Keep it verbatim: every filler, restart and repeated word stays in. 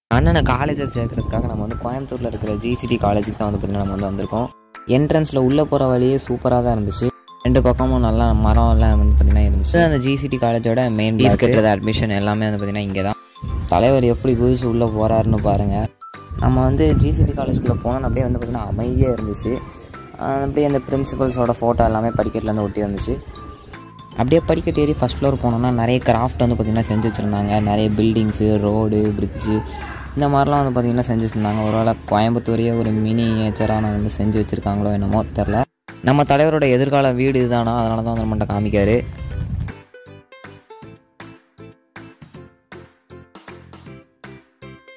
அண்ணனை காலேஜில் சேர்க்கறதுக்காக நம்ம வந்து கோயம்புத்தூரில் இருக்கிற ஜிசிடி காலேஜுக்கு தான் வந்து பார்த்தீங்கன்னா நம்ம வந்து வந்திருக்கோம். என்ட்ரன்ஸில் உள்ளே போகிற வழியே சூப்பராக தான் இருந்துச்சு. ரெண்டு பக்கமும் நல்லா மரம் எல்லாம் வந்து பார்த்திங்கன்னா இருந்துச்சு. அந்த ஜிசிடி காலேஜோட மெயின் ஃபீஸ் கட்டுறது அட்மிஷன் எல்லாமே வந்து பார்த்திங்கன்னா இங்கே தான். தலைவர் எப்படி குதிச்சு உள்ளே போகிறாருன்னு பாருங்கள். நம்ம வந்து ஜிசிடி காலேஜுக்குள்ளே போனோம் அப்படியே வந்து பார்த்திங்கன்னா அமைதியாக இருந்துச்சு. அப்படியே அந்த பிரின்சிபல்ஸோட ஃபோட்டோ எல்லாமே படிக்கட்டில் ஒட்டி வந்துச்சு. அப்படியே படிக்கட்டு ஏறி ஃபஸ்ட் ஃப்ளோர் போனோம்னா நிறைய கிராஃப்ட் வந்து பார்த்திங்கன்னா செஞ்சு வச்சுருந்தாங்க. நிறைய பில்டிங்ஸு, ரோடு, பிரிட்ஜு இந்த மாதிரிலாம் வந்து பார்த்திங்கன்னா செஞ்சு வச்சுருந்தாங்க. ஒருவேளை கோயம்புத்தூரையே ஒரு மினியேச்சரான வந்து செஞ்சு வச்சுருக்காங்களோ என்னமோ தெரில. நம்ம தலைவரோட எதிர்கால வீடு இதுதானா, அதனால தான் வந்து நம்மகிட்ட காமிக்காரு.